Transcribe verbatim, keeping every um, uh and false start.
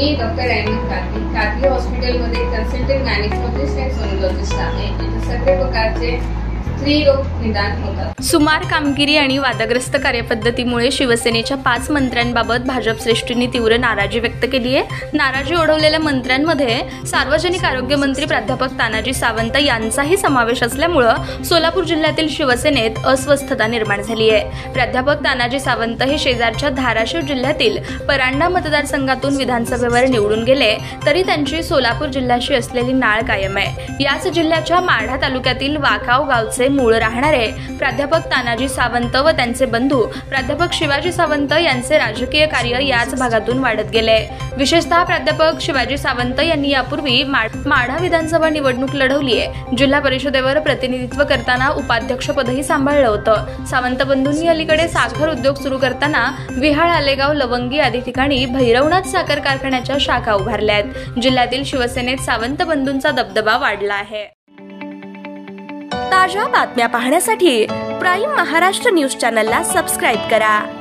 मी doctor Ahmed Qadri Qadri हॉस्पिटलमध्ये consultant gynaecologist आणि sonologist आहे। इथे सगळे प्रकारचे स्त्री रोग निदान होतात। सुमार कामगिरी आणि वादग्रस्त कार्यपद्धतीमुळे शिवसेनेच्या पाच मंत्र्यांबाबत भाजप श्रेष्ठींनी तीव्र नाराजी व्यक्त केली आहे। नाराजी ओढवलेल्या मंत्र्यांमध्ये सार्वजनिक आरोग्य मंत्री प्राध्यापक तानाजी सावंत यांचाही समावेश असल्यामुळे सोलापूर जिल्ह्यातील शिवसेनेत अस्वस्थता निर्माण झाली आहे। प्राध्यापक तानाजी सावंत हे शेजारच्या धाराशिव जिल्ह्यातील परांडा मतदारसंघातून विधानसभेवर निवडून गेले तरी त्यांची सोलापूर जिल्ह्याशी असलेली नाळ कायम आहे। याच जिल्ह्याच्या माढा तालुक्यातील वाकाव गावचे मूळ राहणारे प्राध्यापक तानाजी सावंत व त्यांचे बंधू प्राध्यापक शिवाजी सावंत यांचे राजकीय कार्य याच भागातून वाढत गेले। विशेषतः प्राध्यापक शिवाजी सावंत यांनी यापूर्वी माढा विधानसभा निवडणूक लढवली आहे। जिल्हा परिषदेवर प्रतिनिधित्व करताना उपाध्यक्षपदही सांभाळलं होतं। सावंत बंधूंनी अलीकडे साखर उद्योग सुरू करताना विहाळ, आलेगाव, लवंगी आदी ठिकाणी भैरवनाथ साखर कारखान्याच्या शाखा उभारल्या आहेत। जिल्ह्यातील शिवसेनेत सावंत बंधूंचा दबदबा वाढला आहे। ताज्या बातम्या पाहण्यासाठी प्राईम महाराष्ट्र न्यूज चॅनलला सबस्क्राईब करा।